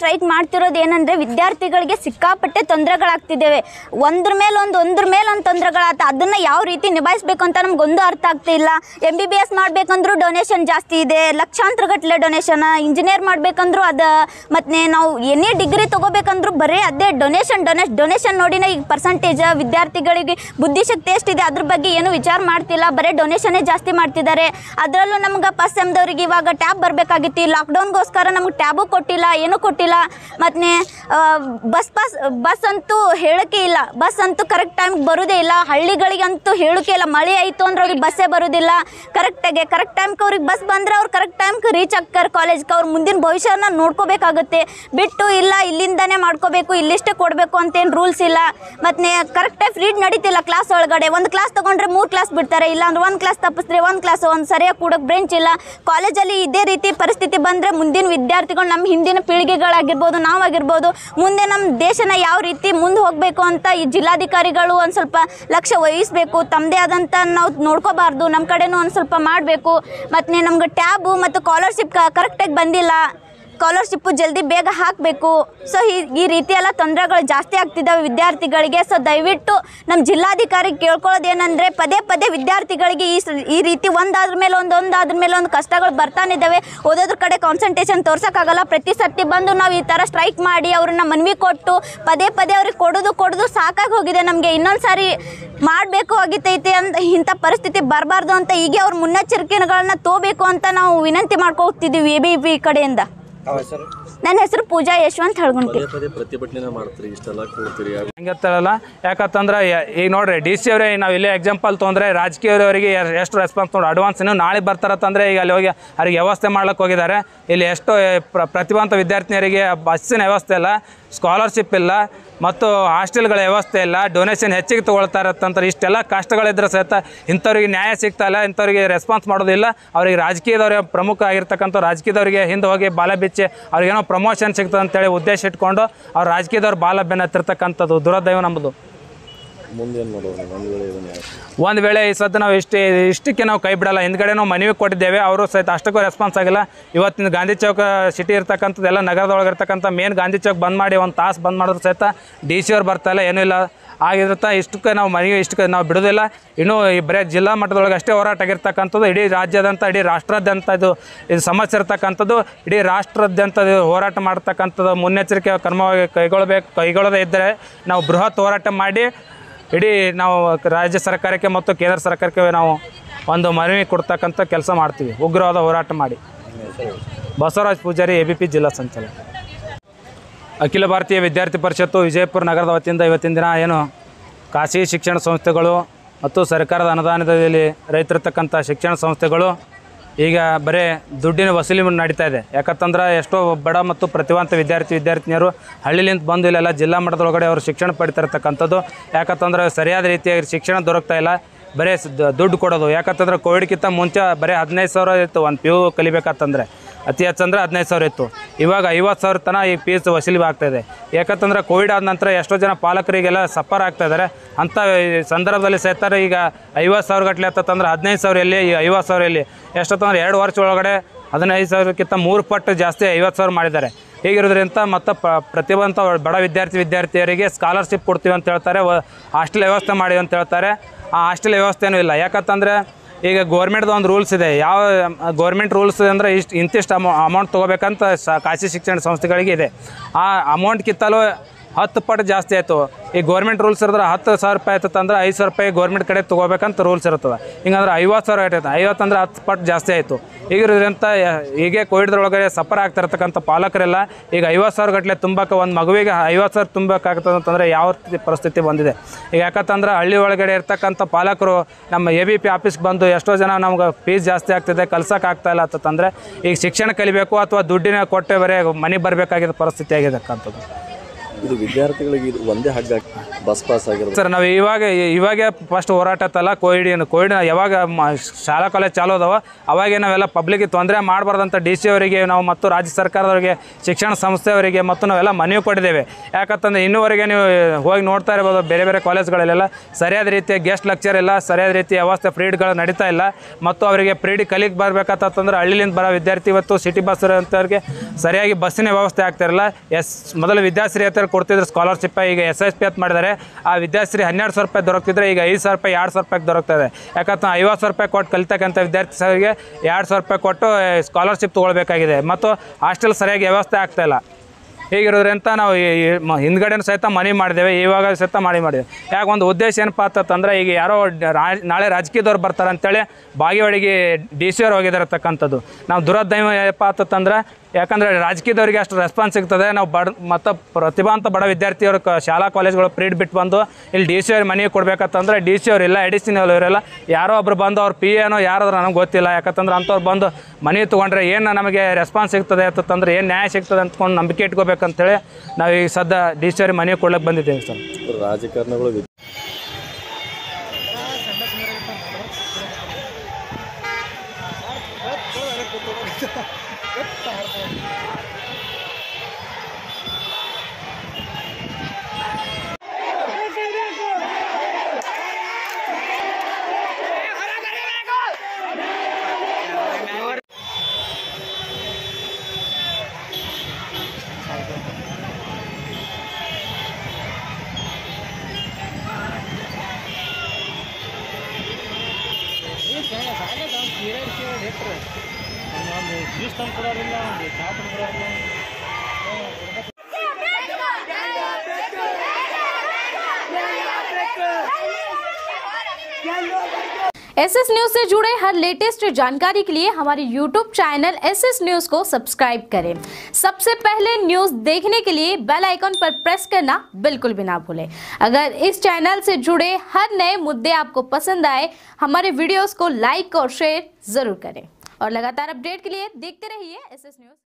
Strike ಮಾಡ್ತಿರೋದು ಏನಂದರೆ ವಿದ್ಯಾರ್ಥಿಗಳಿಗೆ ಸಿಕ್ಕಾಪಟ್ಟೆ ತೊಂದರೆಗಳಾಗ್ತಿದ್ದೇವೆ. ಒಂದ್ರ ಮೇಲೆ ಒಂದು ತೊಂದರೆಗಳಾಗ್ತದೆ. ಅದನ್ನು ಯಾವ ರೀತಿ ನಿಭಾಯಿಸಬೇಕು ಅಂತ ನಮಗೊಂದು ಅರ್ಥ ಆಗ್ತಿಲ್ಲ. MBBS ಮಾಡಬೇಕಂದ್ರೂ ಡೊನೇಷನ್ ಜಾಸ್ತಿ ಇದೆ, ಲಕ್ಷಾಂತರ ಗಟ್ಟಲೆ ಡೊನೇಷನ್. ಇಂಜಿನಿಯರ್ ಮಾಡಬೇಕಂದ್ರೂ ಅದು, ಮತ್ತು ನಾವು ಏನೇ ಡಿಗ್ರಿ ತೊಗೋಬೇಕಂದ್ರೂ ಬರೀ ಅದೇ ಡೊನೇಷನ್ ನೋಡಿನೇ ಈಗ ಪರ್ಸಂಟೇಜ್ ವಿದ್ಯಾರ್ಥಿಗಳಿಗೆ ಬುದ್ಧಿಶಕ್ತಿ ಎಷ್ಟಿದೆ ಅದ್ರ ಬಗ್ಗೆ ಏನು ವಿಚಾರ ಮಾಡ್ತಿಲ್ಲ, ಬರೀ ಡೊನೇಷನ್ನೇ ಜಾಸ್ತಿ ಮಾಡ್ತಿದ್ದಾರೆ. ಅದರಲ್ಲೂ ನಮ್ಗೆ ಫಸ್ಟ್ ಸೆಮ್ದವ್ರಿಗೆ ಇವಾಗ ಟ್ಯಾಬ್ ಬರಬೇಕಾಗಿತ್ತು. ಲಾಕ್ಡೌನ್ಗೋಸ್ಕರ ನಮ್ಗೆ ಟ್ಯಾಬು ಕೊಟ್ಟಿಲ್ಲ, ಏನೂ ಕೊಟ್ಟಿಲ್ಲ. ಮತ್ತು ಬಸ್ ಅಂತೂ ಹೇಳೋಕ್ಕೆ ಇಲ್ಲ, ಬಸ್ ಅಂತೂ ಕರೆಕ್ಟ್ ಟೈಮ್ಗೆ ಬರೋದೇ ಇಲ್ಲ. ಹಳ್ಳಿಗಳಿಗಂತೂ ಹೇಳೋಕೆ ಇಲ್ಲ, ಮಳೆ ಆಯಿತು ಅಂದ್ರೆ ಅವ್ರಿಗೆ ಬಸ್ಸೇ ಬರೋದಿಲ್ಲ ಕರೆಕ್ಟ್ ಟೈಮ್ಗೆ. ಅವ್ರಿಗೆ ಬಸ್ ಬಂದರೆ ಅವ್ರು ಕರೆಕ್ಟ್ ಟೈಮ್ಗೆ ರೀಚ್ ಆಗ್ತಾರೆ ಕಾಲೇಜ್ಗೆ. ಅವ್ರು ಮುಂದಿನ ಭವಿಷ್ಯನ ನೋಡ್ಕೋಬೇಕಾಗುತ್ತೆ ಬಿಟ್ಟು ಇಲ್ಲ ಇಲ್ಲಿಂದನೇ ಮಾಡ್ಕೋಬೇಕು, ಇಲ್ಲಿಷ್ಟೇ ಕೊಡಬೇಕು ಅಂತೇನು ರೂಲ್ಸ್ ಇಲ್ಲ. ಮತ್ತು ಕರೆಕ್ಟಾಗಿ ಫ್ರೀ ನಡೀತಿಲ್ಲ ಕ್ಲಾಸ್ ಒಳಗಡೆ. ಒಂದು ಕ್ಲಾಸ್ ತೊಗೊಂಡ್ರೆ 3 ಕ್ಲಾಸ್ ಬಿಡ್ತಾರೆ, ಇಲ್ಲಾಂದ್ರೆ ಒಂದು ಕ್ಲಾಸ್ ತಪ್ಪಿಸಿದ್ರೆ ಒಂದು ಕ್ಲಾಸ್ ಒಂದು ಸರಿಯಾಗಿ ಕೂಡೋಕೆ ಬ್ರೆಂಚ್ ಇಲ್ಲ. ಕಾಲೇಜಲ್ಲಿ ಇದೇ ರೀತಿ ಪರಿಸ್ಥಿತಿ ಬಂದರೆ ಮುಂದಿನ ವಿದ್ಯಾರ್ಥಿಗಳು, ನಮ್ಮ ಹಿಂದಿನ ಪೀಳಿಗೆಗಳಾಗಿರ್ಬೋದು, ನಾವಾಗಿರ್ಬೋದು, ಮುಂದೆ ನಮ್ಮ ದೇಶನ ಯಾವ ರೀತಿ ಮುಂದೆ ಹೋಗಬೇಕು ಅಂತ ಈ ಜಿಲ್ಲಾಧಿಕಾರಿಗಳು ಒಂದು ಸ್ವಲ್ಪ ಲಕ್ಷ್ಯ ವಹಿಸಬೇಕು. ತಮ್ಮದೇ ಆದಂಥ ನಾವು ನೋಡ್ಕೋಬಾರ್ದು, ನಮ್ಮ ಕಡೆನೂ ಒಂದು ಸ್ವಲ್ಪ ಮಾಡಬೇಕು. ಮತ್ತು ನಮ್ಗೆ ಟ್ಯಾಬು ಮತ್ತು ಸ್ಕಾಲರ್ಶಿಪ್ ಕರೆಕ್ಟಾಗಿ ಬಂದಿಲ್ಲ, ಸ್ಕಾಲರ್ಶಿಪ್ಪು ಜಲ್ದಿ ಬೇಗ ಹಾಕಬೇಕು. ಸೊ ಈ ರೀತಿ ಎಲ್ಲ ತೊಂದರೆಗಳು ಜಾಸ್ತಿ ಆಗ್ತಿದ್ದಾವೆ ವಿದ್ಯಾರ್ಥಿಗಳಿಗೆ. ಸೊ ದಯವಿಟ್ಟು ನಮ್ಮ ಜಿಲ್ಲಾಧಿಕಾರಿ ಕೇಳ್ಕೊಳ್ಳೋದು ಏನಂದರೆ ಪದೇ ವಿದ್ಯಾರ್ಥಿಗಳಿಗೆ ಈ ರೀತಿ ಒಂದಾದ್ರ ಮೇಲೆ ಒಂದು ಕಷ್ಟಗಳು ಬರ್ತಾನಿದ್ದಾವೆ. ಓದೋದ್ರ ಕಡೆ ಕಾನ್ಸಂಟ್ರೇಷನ್ ತೋರ್ಸೋಕ್ಕಾಗಲ್ಲ. ಪ್ರತಿ ಸರ್ತಿ ಬಂದು ನಾವು ಈ ಥರ ಸ್ಟ್ರೈಕ್ ಮಾಡಿ ಅವ್ರನ್ನ ಮನವಿ ಕೊಟ್ಟು ಪದೇ ಅವ್ರಿಗೆ ಕೊಡೋದು ಸಾಕಾಗಿ ಹೋಗಿದೆ. ನಮಗೆ ಇನ್ನೊಂದು ಸಾರಿ ಮಾಡಬೇಕು ಆಗಿತ್ತೈತೆ ಅಂತ ಇಂಥ ಪರಿಸ್ಥಿತಿ ಬರಬಾರ್ದು ಅಂತ ಹೀಗೆ ಅವ್ರ ಮುನ್ನೆಚ್ಚರಿಕೆಗಳನ್ನ ತೋಬೇಕು ಅಂತ ನಾವು ವಿನಂತಿ ಮಾಡ್ಕೊಳ್ತಿದ್ದೀವಿ ABP ಕಡೆಯಿಂದ. ನನ್ನ ಹೆಸರು ಪೂಜಾ ಯಶವಂತ್ ಹಳಗುಂಟಿ. ಹಂಗಿರ್ತಾರಲ್ಲ, ಯಾಕಂತಂದ್ರೆ ಈಗ ನೋಡ್ರಿ DC ಅವರೇ ನಾವು ಇಲ್ಲೇ ಎಕ್ಸಾಂಪಲ್ ತೊಗೊಂಡ್ರೆ ರಾಜಕೀಯದವರಿಗೆ ಎಷ್ಟು ರೆಸ್ಪಾನ್ಸ್ ನೋಡಿ ಅಡ್ವಾನ್ಸ್ ಇನ್ನೂ ನಾಳೆ ಬರ್ತಾರಂತಂದರೆ ಈಗ ಅಲ್ಲಿ ಹೋಗಿ ಅವ್ರಿಗೆ ವ್ಯವಸ್ಥೆ ಮಾಡ್ಲಿಕ್ಕೆ ಹೋಗಿದ್ದಾರೆ. ಇಲ್ಲಿ ಎಷ್ಟೋ ಪ್ರತಿಭಾವಂತ ವಿದ್ಯಾರ್ಥಿನಿಯರಿಗೆ ಬಸ್ಸಿನ ವ್ಯವಸ್ಥೆ ಇಲ್ಲ, ಸ್ಕಾಲರ್ಶಿಪ್ ಇಲ್ಲ, ಮತ್ತು ಹಾಸ್ಟೆಲ್ಗಳ ವ್ಯವಸ್ಥೆ ಇಲ್ಲ, ಡೊನೇಷನ್ ಹೆಚ್ಚಿಗೆ ತೊಗೊಳ್ತಾರಂತಂದ್ರೆ ಇಷ್ಟೆಲ್ಲ ಕಷ್ಟಗಳಿದ್ರೆ ಸಹಿತ ಇಂಥವ್ರಿಗೆ ನ್ಯಾಯ ಸಿಗ್ತಾಯಿಲ್ಲ, ಇಂಥವ್ರಿಗೆ ರೆಸ್ಪಾನ್ಸ್ ಮಾಡೋದಿಲ್ಲ. ಅವ್ರಿಗೆ ರಾಜಕೀಯದವ್ರಿಗೆ ಪ್ರಮುಖ ಆಗಿರ್ತಕ್ಕಂಥ ರಾಜಕೀಯದವರಿಗೆ ಹಿಂದೆ ಹೋಗಿ ಬಾಲ ಬಿಚ್ಚಿ ಅವ್ರಿಗೇನೋ ಪ್ರಮೋಷನ್ ಸಿಗ್ತದೆ ಅಂತೇಳಿ ಉದ್ದೇಶ ಇಟ್ಕೊಂಡು ಅವ್ರು ರಾಜಕೀಯದವ್ರು ಬಾಲ ಬೆನ್ನತ್ತಿರ್ತಕ್ಕಂಥದ್ದು ದುರದೈವ ನಮ್ಮದು. ಒಂದು ವೇಳೆ ಈ ಸದ್ದು ನಾವು ಇಷ್ಟಕ್ಕೆ ನಾವು ಕೈ ಬಿಡಲ್ಲ. ಹಿಂದ್ಗಡೆ ನಾವು ಮನವಿ ಕೊಟ್ಟಿದ್ದೇವೆ, ಅವರು ಸಹಿತ ಅಷ್ಟಕ್ಕೂ ರೆಸ್ಪಾನ್ಸ್ ಆಗಿಲ್ಲ. ಇವತ್ತಿನ ಗಾಂಧಿ ಚೌಕ ಸಿಟಿ ಇರ್ತಕ್ಕಂಥದ್ದು ಎಲ್ಲ ನಗರದೊಳಗೆ ಇರ್ತಕ್ಕಂಥ ಮೇನ್ ಗಾಂಧಿ ಚೌಕ್ ಬಂದ್ ಮಾಡಿ ಒಂದು ತಾಸು ಬಂದ್ ಮಾಡಿದ್ರು ಸಹಿತ DC ಅವ್ರು ಬರ್ತಾಯಿಲ್ಲ, ಏನೂ ಇಲ್ಲ. ಆಗಿರುತ್ತೆ ಇಷ್ಟಕ್ಕೆ ನಾವು ನಾವು ಬಿಡೋದಿಲ್ಲ. ಇನ್ನೂ ಈ ಬರೀ ಜಿಲ್ಲಾ ಮಟ್ಟದೊಳಗೆ ಅಷ್ಟೇ ಹೋರಾಟ ಆಗಿರ್ತಕ್ಕಂಥದ್ದು. ಇಡೀ ರಾಜ್ಯಾದ್ಯಂತ ಇಡೀ ರಾಷ್ಟ್ರಾದ್ಯಂತ ಇದು ಸಮಸ್ಯೆ ಇರ್ತಕ್ಕಂಥದ್ದು. ಇಡೀ ರಾಷ್ಟ್ರಾದ್ಯಂತ ಹೋರಾಟ ಮಾಡ್ತಕ್ಕಂಥದ್ದು ಮುನ್ನೆಚ್ಚರಿಕೆ ಕ್ರಮವಾಗಿ ಕೈಗೊಳ್ಳದೇ ಇದ್ದರೆ ನಾವು ಬೃಹತ್ ಹೋರಾಟ ಮಾಡಿ ಇಡೀ ನಾವು ರಾಜ್ಯ ಸರ್ಕಾರಕ್ಕೆ ಮತ್ತು ಕೇಂದ್ರ ಸರ್ಕಾರಕ್ಕೆ ನಾವು ಒಂದು ಮನವಿ ಕೊಡ್ತಕ್ಕಂಥ ಕೆಲಸ ಮಾಡ್ತೀವಿ, ಉಗ್ರವಾದ ಹೋರಾಟ ಮಾಡಿ. ಬಸವರಾಜ್ ಪೂಜಾರಿ, ABP ಜಿಲ್ಲಾ ಸಂಚಾಲಕ. ಅಖಿಲ ಭಾರತೀಯ ವಿದ್ಯಾರ್ಥಿ ಪರಿಷತ್ತು ವಿಜಯಪುರ ನಗರದ ವತಿಯಿಂದ ಇವತ್ತಿನ ದಿನ ಏನು ಖಾಸಗಿ ಶಿಕ್ಷಣ ಸಂಸ್ಥೆಗಳು ಮತ್ತು ಸರ್ಕಾರದ ಅನುದಾನದಲ್ಲಿ ರೈತರಿರ್ತಕ್ಕಂಥ ಶಿಕ್ಷಣ ಸಂಸ್ಥೆಗಳು ಈಗ ಬರೀ ದುಡ್ಡಿನ ವಸೂಲಿ ನಡೀತಾ ಇದೆ. ಯಾಕಂತಂದ್ರೆ ಎಷ್ಟೋ ಬಡ ಮತ್ತು ಪ್ರತಿಭಾವಂತ ವಿದ್ಯಾರ್ಥಿನಿಯರು ಹಳ್ಳಿಲಿಂದ ಬಂದು ಇಲ್ಲೆಲ್ಲ ಜಿಲ್ಲಾ ಮಟ್ಟದೊಳಗಡೆ ಅವರು ಶಿಕ್ಷಣ ಪಡಿತಾ ಇರ್ತಕ್ಕಂಥದ್ದು. ಯಾಕಂತಂದ್ರೆ ಸರಿಯಾದ ರೀತಿಯಾಗಿ ಶಿಕ್ಷಣ ದೊರಕ್ತಾ ಇಲ್ಲ, ಬರೀ ದುಡ್ಡು ಕೊಡೋದು. ಯಾಕಂತಂದ್ರೆ ಕೋವಿಡ್ಗಿಂತ ಮುಂಚೆ ಬರೀ 15,000 ಇತ್ತು ಒಂದು PU ಕಲಿಬೇಕಂತಂದರೆ, ಅತಿ ಹೆಚ್ಚಂದ್ರೆ 15,000 ಇತ್ತು. ಇವಾಗ 50,000 ತನಕ ಈ ಫೀಸ್ ವಸೂಲಿ ಆಗ್ತಾಯಿದೆ. ಯಾಕಂತಂದ್ರೆ ಕೋವಿಡ್ ಆದ ನಂತರ ಎಷ್ಟೋ ಜನ ಪಾಲಕರಿಗೆಲ್ಲ ಸಫರ್ ಆಗ್ತಾಯಿದ್ದಾರೆ. ಅಂಥ ಸಂದರ್ಭದಲ್ಲಿ ಸಹಿತ ಈಗ 50,000 ಗಟ್ಟಲೆ ಅಂತಂದ್ರೆ 15,000 ಎಲ್ಲಿ, 50,000 ಎಲ್ಲಿ, ಎಷ್ಟೊತ್ತಂದ್ರೆ 2 ವರ್ಷ ಒಳಗಡೆ 15,000ಕ್ಕಿಂತ 3 ಪಟ್ಟು ಜಾಸ್ತಿ 50,000 ಮಾಡಿದ್ದಾರೆ. ಹೀಗಿರೋದ್ರಿಂದ ಮತ್ತು ಪ್ರತಿಭಾವಂತ ಬಡ ವಿದ್ಯಾರ್ಥಿಯರಿಗೆ ಸ್ಕಾಲರ್ಶಿಪ್ ಕೊಡ್ತೀವಿ ಅಂತ ಹೇಳ್ತಾರೆ, ಹಾಸ್ಟೆಲ್ ವ್ಯವಸ್ಥೆ ಮಾಡಿ ಅಂತ ಹೇಳ್ತಾರೆ. ಆ ಹಾಸ್ಟೆಲ್ ವ್ಯವಸ್ಥೆನೂ ಇಲ್ಲ. ಯಾಕಂತಂದರೆ ಈಗ ಗೋರ್ಮೆಂಟ್ದು ಒಂದು ರೂಲ್ಸ್ ಇದೆ. ಯಾವ ಗೋರ್ಮೆಂಟ್ ರೂಲ್ಸ್ ಅಂದರೆ ಇಂತಿಷ್ಟು ಅಮೌಂಟ್ ತೊಗೋಬೇಕಂತ ಖಾಸಗಿ ಶಿಕ್ಷಣ ಸಂಸ್ಥೆಗಳಿಗೆ ಇದೆ. ಆ ಅಮೌಂಟ್ಗಿಂತಲೂ 10 ಪಟ್ಟು ಜಾಸ್ತಿ ಆಯಿತು. ಈ ಗೋರ್ಮೆಂಟ್ ರೂಲ್ಸ್ ಇರಿದ್ರೆ 10,000 ರೂಪಾಯಿ ಆಯ್ತದೆ ಅಂದ್ರೆ 5,000 ರೂಪಾಯಿ ಗೋರ್ಮೆಂಟ್ ಕಡೆ ತೊಗೋಬೇಕಂತ ರೂಲ್ಸ್ ಇರ್ತದೆ. ಹಿಂಗಂದ್ರೆ 50,000 ಆಯ್ತದೆ, 50 ಅಂದ್ರೆ 10 ಪಟ್ಟು ಜಾಸ್ತಿ ಆಯಿತು. ಈಗಿರೋದ್ರಿಂದ ಹೀಗೆ ಕೋವಿಡ್ದೊಳಗಡೆ ಸಫರ್ ಆಗ್ತಿರ್ತಕ್ಕಂಥ ಪಾಲಕರೆಲ್ಲ ಈಗ 50,000 ಗಟ್ಟಲೆ ತುಂಬಕ್ಕೆ, ಒಂದು ಮಗುವಿಗೆ 50,000 ತುಂಬಬೇಕಾಗ್ತದೆ ಅಂತಂದರೆ ಯಾವ ಪರಿಸ್ಥಿತಿ ಬಂದಿದೆ. ಈಗ ಯಾಕಂತಂದ್ರೆ ಹಳ್ಳಿ ಒಳಗಡೆ ಇರ್ತಕ್ಕಂಥ ಪಾಲಕರು ನಮ್ಮ ABP ಆಫೀಸ್ಗೆ ಬಂದು ಎಷ್ಟೋ ಜನ ನಮ್ಗೆ ಫೀಸ್ ಜಾಸ್ತಿ ಆಗ್ತಿದೆ, ಕಲ್ಸೋಕೆ ಆಗ್ತಾಯಿಲ್ಲ ಅಂತಂದರೆ ಈಗ ಶಿಕ್ಷಣ ಕಲಿಬೇಕು ಅಥವಾ ದುಡ್ಡಿನ ಕೊಟ್ಟೆ ಬರೀ ಮನೆಗೆ ಬರಬೇಕಾಗಿದ್ದ ಪರಿಸ್ಥಿತಿ ಆಗಿರ್ತಕ್ಕಂಥದ್ದು. ಇದು ವಿದ್ಯಾರ್ಥಿಗಳಿಗೆ ಇದು ಒಂದೇ ಹಗ್ಗ ಬಸ್ ಪಾಸ್ ಆಗಿರೋದು ಸರ್. ನಾವು ಇವಾಗ ಫಸ್ಟ್ ಹೋರಾಟ ತಲ್ಲ ಕೋವಿಡ್ ಯಾವಾಗ ಶಾಲಾ ಕಾಲೇಜ್ ಚಾಲೂ ಅದಾವ ಅವಾಗೇ ನಾವೆಲ್ಲ ಪಬ್ಲಿಕ್ಗೆ ತೊಂದರೆ ಮಾಡಬಾರ್ದಂತ DC ಅವರಿಗೆ ನಾವು ಮತ್ತು ರಾಜ್ಯ ಸರ್ಕಾರದವರಿಗೆ ಶಿಕ್ಷಣ ಸಂಸ್ಥೆಯವರಿಗೆ ಮತ್ತು ನಾವೆಲ್ಲ ಮನವಿ ಕೊಟ್ಟಿದ್ದೇವೆ. ಯಾಕಂತಂದರೆ ಇನ್ನೂವರೆಗೆ ನೀವು ಹೋಗಿ ನೋಡ್ತಾ ಇರ್ಬೋದು ಬೇರೆ ಬೇರೆ ಕಾಲೇಜ್ಗಳಲ್ಲೆಲ್ಲ ಸರಿಯಾದ ರೀತಿಯ ಗೆಸ್ಟ್ ಲೆಕ್ಚರ್ ಇಲ್ಲ, ಸರಿಯಾದ ರೀತಿಯ ವ್ಯವಸ್ಥೆ ಫ್ರೀಡ್ಗಳು ನಡೀತಾ ಇಲ್ಲ. ಮತ್ತು ಅವರಿಗೆ ಫ್ರೀಡ್ ಕಲಿಗೆ ಬರಬೇಕಂತಂದ್ರೆ ಹಳ್ಳಿಲಿಂದ ಬರೋ ವಿದ್ಯಾರ್ಥಿ ಇವತ್ತು ಸಿಟಿ ಬಸ್ ಅಂತವ್ರಿಗೆ ಸರಿಯಾಗಿ ಬಸ್ಸಿನ ವ್ಯವಸ್ಥೆ ಆಗ್ತಿರಲ್ಲ. ಮೊದಲು ವಿದ್ಯಾಶ್ರೀ ಅಂತ ಕೊಡ್ತಿದ್ರು ಸ್ಕಾಲರ್ಶಿಪ್, ಈಗ SSP ಅಂತ ಮಾಡಿದ್ದಾರೆ. ಆ ವಿದ್ಯಾಶ್ರೀ 12,000 ರೂಪಾಯಿ ದೊರಕ್ತಿದ್ರೆ ಈಗ 5,000 ರೂಪಾಯಿ 2,000 ರೂಪಾಯಿಗೆ ದೊರಕ್ತದೆ. ಯಾಕಂದ್ರೆ 50,000 ರೂಪಾಯಿ ಕೊಟ್ಟು ಕಲಿತಕ್ಕಂಥ ವಿದ್ಯಾರ್ಥಿಗಳಿಗೆ 2,000 ರೂಪಾಯಿ ಕೊಟ್ಟು ಸ್ಕಾಲರ್ಶಿಪ್ ತೊಗೊಳ್ಬೇಕಾಗಿದೆ ಮತ್ತು ಹಾಸ್ಟೆಲ್ ಸರಿಯಾಗಿ ವ್ಯವಸ್ಥೆ ಆಗ್ತಾಯಿಲ್ಲ. ಹೀಗಿರೋದ್ರಿಂದ ನಾವು ಹಿಂದ್ಗಡೆನೂ ಸಹಿತ ಮನವಿ ಮಾಡಿದ್ದೇವೆ, ಇವಾಗ ಸಹಿತ ಮಾಡಿದ್ದೇವೆ. ಯಾಕೆ ಒಂದು ಉದ್ದೇಶ ಏನಪ್ಪ ಅಂತಂದ್ರೆ ಈಗ ಯಾರೋ ನಾಳೆ ರಾಜಕೀಯದವ್ರು ಬರ್ತಾರೆ ಅಂತೇಳಿ ಬಾಗೇವಾಡಿಗೆ DC ಅವ್ರು ಹೋಗಿದಾರತಕ್ಕಂಥದ್ದು. ನಾವು ದುರದೈವ ಏನಪ್ಪ ಅಂತಂದ್ರೆ ಯಾಕಂದರೆ ರಾಜಕೀಯದವರಿಗೆ ಅಷ್ಟು ರೆಸ್ಪಾನ್ಸ್ ಸಿಗ್ತದೆ. ನಾವು ಮತ್ತು ಪ್ರತಿಭಾಂತ ಬಡ ವಿದ್ಯಾರ್ಥಿಯವರು ಶಾಲಾ ಕಾಲೇಜ್ಗಳು ಫ್ರೀಡ್ ಬಿಟ್ಟು ಬಂದು ಇಲ್ಲಿ DC ಅವ್ರಿಗೆ ಮನೆಗೆ ಕೊಡಬೇಕಂತಂದ್ರೆ DC ಅವರಿಲ್ಲ, ಅಡಿಷನಲ್ ಅವರೆಲ್ಲ ಯಾರೋ ಒಬ್ರು ಬಂದು ಅವ್ರ PA ಯಾರಾದ್ರೂ ನನಗೆ ಗೊತ್ತಿಲ್ಲ. ಯಾಕಂತಂದ್ರೆ ಅಂಥವ್ರು ಬಂದು ಮನೆ ತೊಗೊಂಡ್ರೆ ಏನು ನಮಗೆ ರೆಸ್ಪಾನ್ಸ್ ಸಿಗ್ತದೆ ಅಂತಂದ್ರೆ ಏನು ನ್ಯಾಯ ಸಿಗ್ತದೆ ಅಂದ್ಕೊಂಡು ನಂಬಿಕೆ ಇಟ್ಕೋಬೇಕಂತೇಳಿ ನಾವು ಈಗ ಸದ್ಯ DC ಅವ್ರಿಗೆ ಮನೆಗೆ ಕೊಡ್ಲಿಕ್ಕೆ ಬಂದಿದ್ದೇವೆ ಸರ್. ರಾಜಕಾರಣಿಗಳು SS न्यूज से जुड़े हर लेटेस्ट जानकारी के लिए हमारे YouTube चैनल SS न्यूज को सब्सक्राइब करें। सबसे पहले न्यूज देखने के लिए बेल आइकन पर प्रेस करना बिल्कुल भी ना भूलें। अगर इस चैनल से जुड़े हर नए मुद्दे आपको पसंद आए, हमारे वीडियोस को लाइक और शेयर जरूर करें और लगातार अपडेट के लिए देखते रहिए SS न्यूज।